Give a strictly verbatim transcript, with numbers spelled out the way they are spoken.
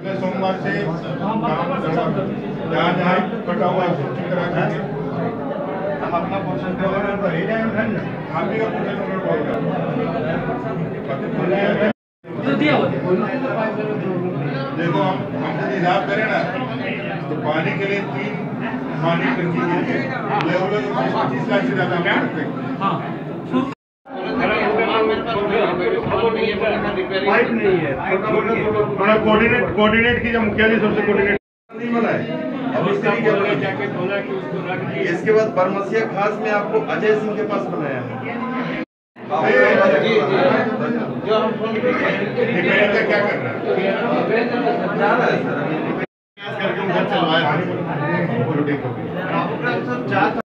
सोमवार से जहाँ जहाँ कटा हुआ है सूची करा दीजिए। हम अपना पोर्शन कवर तो ही जाएंगे, आप ही का पोर्शन कवर होगा तो दिया होता देखो हम हमसे हिसाब करें ना तो पानी के लिए तीन पानी टंकी के लिए लेवल पच्चीस लाख से ज़्यादा हम करते हैं। हाँ पाइप नहीं है, थोड़ा कोऑर्डिनेट कोऑर्डिनेट कीजिए, मुखिया सबसे कोऑर्डिनेट नहीं बना है। अब इसका जैकेट बोला कि उसको रख दिए। इसके बाद बरमसिया खास में आपको अजय सिंह के पास बनाया है। जो हम फोन क्या कर रहा है?